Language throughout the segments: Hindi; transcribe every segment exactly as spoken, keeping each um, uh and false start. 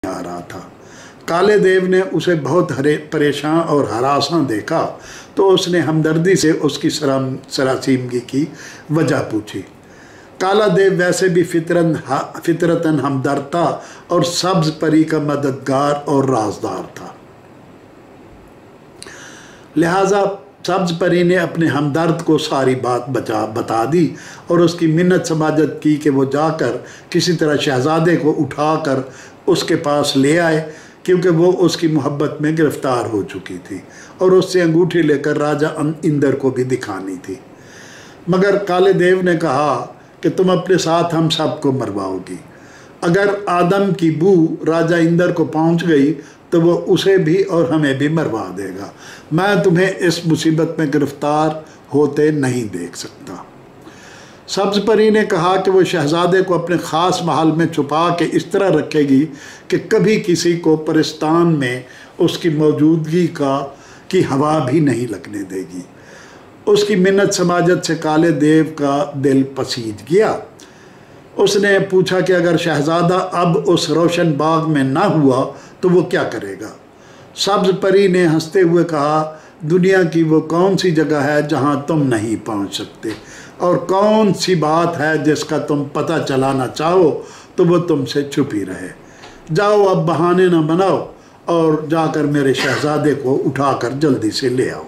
आ रहा था। काले देव ने उसे बहुत हरे परेशान और हरासां देखा तो उसने हमदर्दी से उसकी सराम सरासीमगी की वजह पूछी। काला देव वैसे भी फितरन फितरतन हमदर्द था और सब्ज परी का मददगार और राजदार था। लिहाजा सब्ज परी ने अपने हमदर्द को सारी बात बचा बता दी और उसकी मिन्नत समाजत की कि वो जाकर किसी तरह शहजादे को उठाकर उसके पास ले आए, क्योंकि वो उसकी मोहब्बत में गिरफ्तार हो चुकी थी और उससे अंगूठी लेकर राजा इंदर को भी दिखानी थी। मगर काले देव ने कहा कि तुम अपने साथ हम सबको मरवाओगी। अगर आदम की बू राजा इंदर को पहुंच गई तो वो उसे भी और हमें भी मरवा देगा। मैं तुम्हें इस मुसीबत में गिरफ्तार होते नहीं देख सकता। सब्ज परी ने कहा कि वो शहजादे को अपने ख़ास महल में छुपा के इस तरह रखेगी कि कभी किसी को परिस्तान में उसकी मौजूदगी का की हवा भी नहीं लगने देगी। उसकी मिन्नत समाजत से काले देव का दिल पसीज गया। उसने पूछा कि अगर शहजादा अब उस रोशन बाग में ना हुआ तो वो क्या करेगा। सब्ज परी ने हंसते हुए कहा, दुनिया की वो कौन सी जगह है जहाँ तुम नहीं पहुँच सकते, और कौन सी बात है जिसका तुम पता चलाना चाहो तो वो तुमसे छुपी रहे। जाओ अब बहाने न बनाओ और जाकर मेरे शहजादे को उठाकर जल्दी से ले आओ।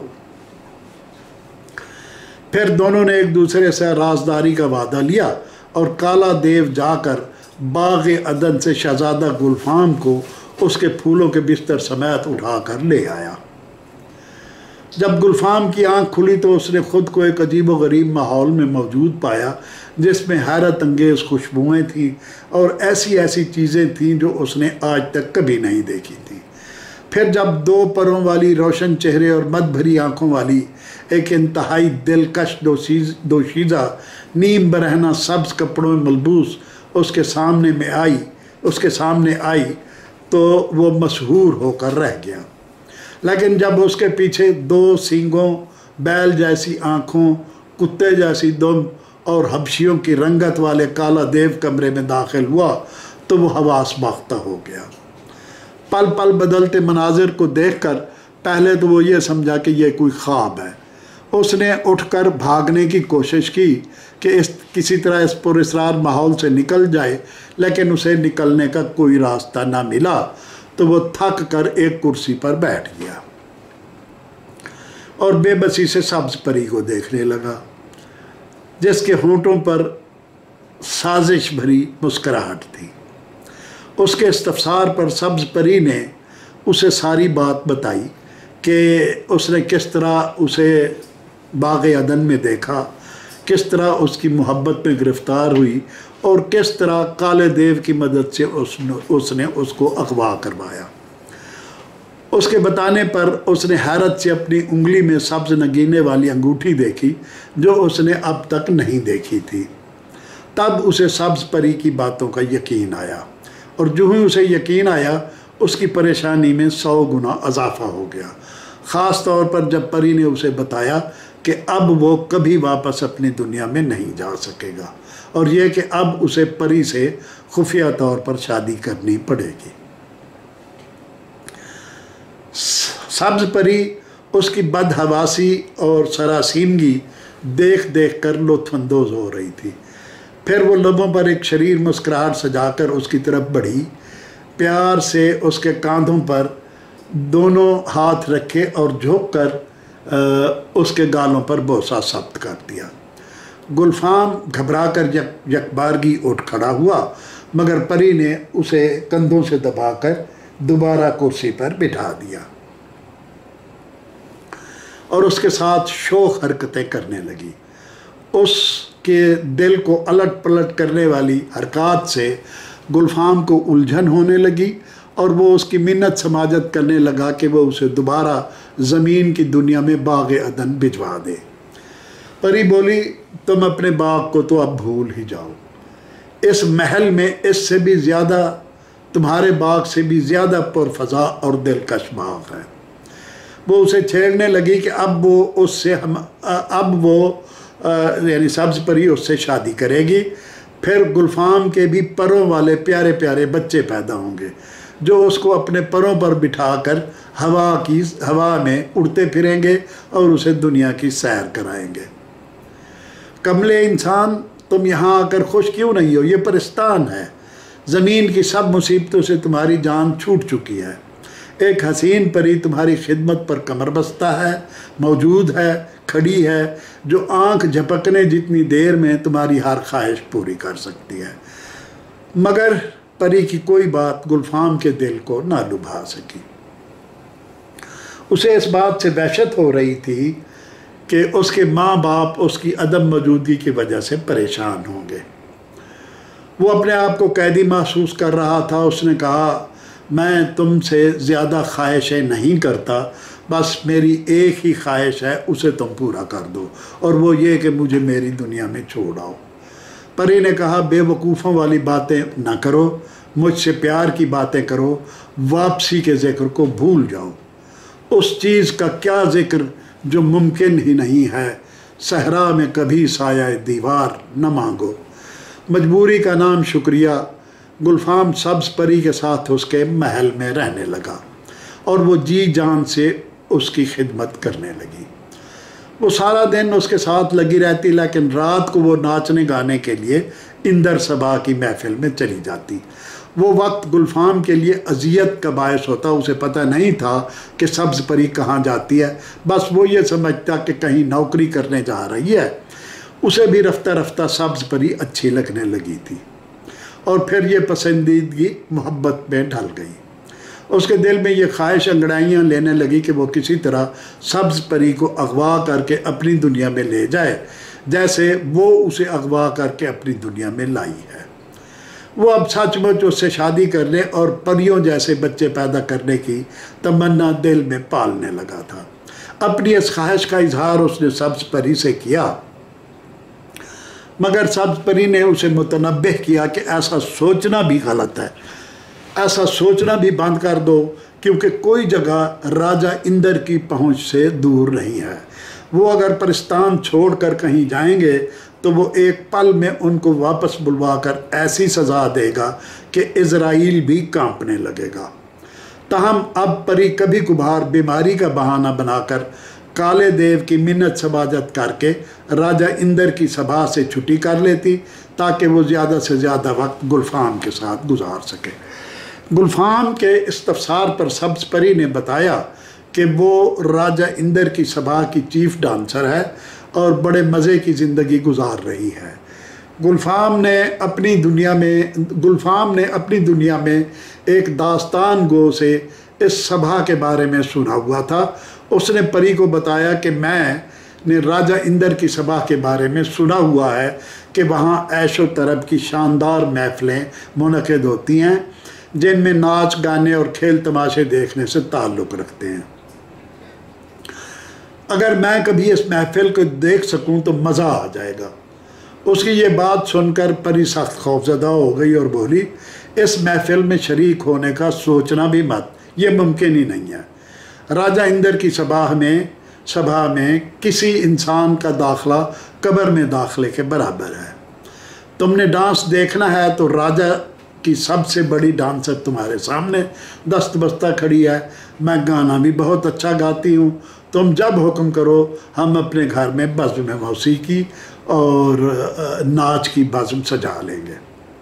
फिर दोनों ने एक दूसरे से राजदारी का वादा लिया और काला देव जाकर बाग अदन से शहजादा गुलफाम को उसके फूलों के बिस्तर समेत उठाकर ले आया। जब गुलफाम की आंख खुली तो उसने खुद को एक अजीब व गरीब माहौल में मौजूद पाया, जिसमें हैरत अंगेज़ खुशबुएँ थीं और ऐसी ऐसी चीज़ें थीं जो उसने आज तक कभी नहीं देखी थी। फिर जब दो परों वाली रोशन चेहरे और मद भरी आँखों वाली एक इंतहाई दिलकश दोशीज दोशीज़ा नीम बरहना सब्ज़ कपड़ों में मलबूस उसके सामने में आई उसके सामने आई तो वो मशहूर होकर रह गया। लेकिन जब उसके पीछे दो सींगों, बैल जैसी आँखों, कुत्ते जैसी दुम और हबशियों की रंगत वाले काला देव कमरे में दाखिल हुआ तो वो हवास बाख्ता हो गया। पल पल बदलते मनाजिर को देखकर पहले तो वो ये समझा कि ये कोई ख्वाब है। उसने उठकर भागने की कोशिश की कि इस किसी तरह इस पुरअसरार माहौल से निकल जाए, लेकिन उसे निकलने का कोई रास्ता ना मिला तो वो थक कर एक कुर्सी पर बैठ गया और बेबसी से सब्ज परी को देखने लगा, जिसके होंठों पर साजिश भरी मुस्कुराहट थी। उसके इस्तफसार पर सब्ज परी ने उसे सारी बात बताई कि उसने किस तरह उसे बाग़ अदन में देखा, किस तरह उसकी मोहब्बत में गिरफ़्तार हुई और किस तरह काले देव की मदद से उसने उसने उसको अगवा करवाया। उसके बताने पर उसने हैरत से अपनी उंगली में सब्ज़ नगीने वाली अंगूठी देखी जो उसने अब तक नहीं देखी थी। तब उसे सब्ज़ परी की बातों का यकीन आया और जो ही उसे यकीन आया उसकी परेशानी में सौ गुना इजाफा हो गया। ख़ास तौर पर जब परी ने उसे बताया कि अब वो कभी वापस अपनी दुनिया में नहीं जा सकेगा और यह कि अब उसे परी से खुफिया तौर पर शादी करनी पड़ेगी। सब्ज परी उसकी बदहवासी और सरासीमगी देख देख कर लुत्फ़अंदोज़ हो रही थी। फिर वो लबों पर एक शरीर मुस्कुराहट सजाकर उसकी तरफ बढ़ी, प्यार से उसके कांधों पर दोनों हाथ रखे और झुक कर उसके गालों पर बोसा सब्त कर दिया। गुलफाम घबराकर यक यकबारगी उठ खड़ा हुआ, मगर परी ने उसे कंधों से दबाकर दोबारा कुर्सी पर बिठा दिया और उसके साथ शोख हरकतें करने लगी। उसके दिल को अलट पलट करने वाली हरकत से गुलफाम को उलझन होने लगी और वो उसकी मिन्नत समाजत करने लगा कि वो उसे दोबारा ज़मीन की दुनिया में बाग़ अदन भिजवा दे। परी बोली, तुम अपने बाग को तो अब भूल ही जाओ। इस महल में इससे भी ज़्यादा, तुम्हारे बाग से भी ज़्यादा पुरफ़ज़ा और दिलकश बाग है। वो उसे छेड़ने लगी कि अब वो उससे हम अब वो यानी सब्ज़ परी उससे शादी करेगी। फिर गुलफाम के भी परों वाले प्यारे प्यारे बच्चे पैदा होंगे जो उसको अपने परों पर बिठाकर हवा की हवा में उड़ते फिरेंगे और उसे दुनिया की सैर कराएंगे। कमले इंसान, तुम यहाँ आकर खुश क्यों नहीं हो? ये परिस्तान है। ज़मीन की सब मुसीबतों से तुम्हारी जान छूट चुकी है। एक हसीन परी तुम्हारी खिदमत पर कमर बस्ता है, मौजूद है, खड़ी है, जो आंख झपकने जितनी देर में तुम्हारी हर ख्वाहिश पूरी कर सकती है। मगर परी की कोई बात गुलफाम के दिल को ना लुभा सकी। उसे इस बात से दहशत हो रही थी कि उसके माँ बाप उसकी अदम मौजूदगी की वजह से परेशान होंगे। वो अपने आप को कैदी महसूस कर रहा था। उसने कहा, मैं तुमसे ज़्यादा ख्वाहिशें नहीं करता, बस मेरी एक ही ख्वाहिश है, उसे तुम पूरा कर दो, और वो ये कि मुझे मेरी दुनिया में छोड़ आओ। परी ने कहा, बेवकूफ़ों वाली बातें ना करो, मुझसे प्यार की बातें करो, वापसी के ज़िक्र को भूल जाओ। उस चीज़ का क्या ज़िक्र जो मुमकिन ही नहीं है। सहरा में कभी साया दीवार न मांगो। मजबूरी का नाम शुक्रिया। गुलफाम सब्ज़ परी के साथ उसके महल में रहने लगा और वो जी जान से उसकी खिदमत करने लगी। वो सारा दिन उसके साथ लगी रहती, लेकिन रात को वो नाचने गाने के लिए इंदर सबा की महफिल में चली जाती। वो वक्त गुलफाम के लिए अजियत का बायस होता। उसे पता नहीं था कि सब्ज़ परी कहाँ जाती है, बस वो ये समझता कि कहीं नौकरी करने जा रही है। उसे भी रफ्ता रफ्ता सब्ज़ परी अच्छी लगने लगी थी और फिर ये पसंदीदगी मोहब्बत में ढल गई। उसके दिल में ये ख्वाहिश अंगड़ाइयाँ लेने लगी कि वो किसी तरह सब्ज़ परी को अगवा करके अपनी दुनिया में ले जाए, जैसे वो उसे अगवा करके अपनी दुनिया में लाई है। वो अब सचमुच उससे शादी करने और परियों जैसे बच्चे पैदा करने की तमन्ना दिल में पालने लगा था। अपनी इस ख्वाहिश का इजहार उसने सब्ज़ परी से किया, मगर सब्ज़ परी ने उसे मुतनब्बह किया कि ऐसा सोचना भी गलत है, ऐसा सोचना भी बंद कर दो, क्योंकि कोई जगह राजा इंदर की पहुंच से दूर नहीं है। वो अगर परिस्तान छोड़कर कहीं जाएंगे तो वो एक पल में उनको वापस बुलवाकर ऐसी सज़ा देगा कि इज़राइल भी कांपने लगेगा। ताहम अब परी कभी कभार बीमारी का बहाना बनाकर काले देव की मिन्नत समाजत करके राजा इंदर की सभा से छुट्टी कर लेती, ताकि वो ज़्यादा से ज़्यादा वक्त गुलफाम के साथ गुजार सके। गुलफाम के इस्तफसार पर सब्ज़ परी ने बताया कि वो राजा इंदर की सभा की चीफ डांसर है और बड़े मज़े की ज़िंदगी गुजार रही है। गुलफाम ने अपनी दुनिया में गुलफाम ने अपनी दुनिया में एक दास्तान गो से इस सभा के बारे में सुना हुआ था। उसने परी को बताया कि मैंने राजा इंदर की सभा के बारे में सुना हुआ है कि वहाँ ऐशो तरब की शानदार महफिलें मुनक़िद होती हैं, जिनमें नाच गाने और खेल तमाशे देखने से ताल्लुक़ रखते हैं। अगर मैं कभी इस महफिल को देख सकूं तो मज़ा आ जाएगा। उसकी ये बात सुनकर परी सख्त खौफज़दा हो गई और बोली, इस महफिल में शरीक होने का सोचना भी मत, ये मुमकिन ही नहीं है। राजा इंदर की सभा में सभा में किसी इंसान का दाखिला कब्र में दाखिले के बराबर है। तुमने डांस देखना है तो राजा की सबसे बड़ी डांसर तुम्हारे सामने दस्त बस्ता खड़ी है। मैं गाना भी बहुत अच्छा गाती हूँ, तुम जब हुक्म करो हम अपने घर में बज़्म मौसीकी और नाच की बज़्म सजा लेंगे।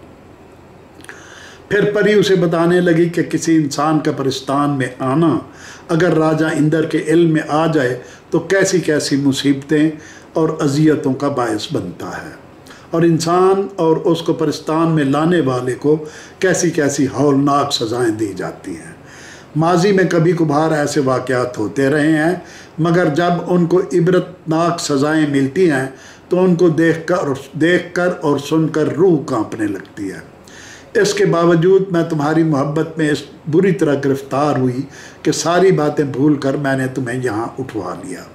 फिर परी उसे बताने लगी कि किसी इंसान का परिस्तान में आना अगर राजा इंदर के इल्म में आ जाए तो कैसी कैसी मुसीबतें और अजियतों का बायस बनता है, और इंसान और उसको परिस्तान में लाने वाले को कैसी कैसी हौलनाक सज़ाएं दी जाती हैं। माजी में कभी कभार ऐसे वाक़यात होते रहे हैं, मगर जब उनको इबरतनाक सज़ाएं मिलती हैं तो उनको देखकर देखकर और सुनकर रूह कांपने लगती है। इसके बावजूद मैं तुम्हारी मोहब्बत में इस बुरी तरह गिरफ़्तार हुई कि सारी बातें भूलकर मैंने तुम्हें यहाँ उठवा लिया।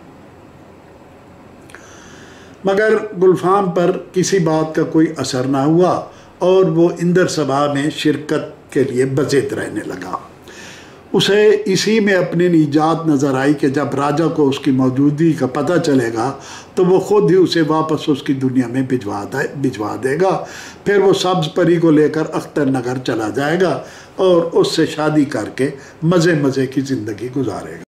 मगर गुलफाम पर किसी बात का कोई असर ना हुआ और वो इंदर सभा में शिरकत के लिए बज़िद रहने लगा। उसे इसी में अपनी निजात नज़र आई कि जब राजा को उसकी मौजूदगी का पता चलेगा तो वो ख़ुद ही उसे वापस उसकी दुनिया में भिजवा दे भिजवा देगा। फिर वो सब्ज़ परी को लेकर अख्तर नगर चला जाएगा और उससे शादी करके मज़े मज़े की ज़िंदगी गुजारेगा।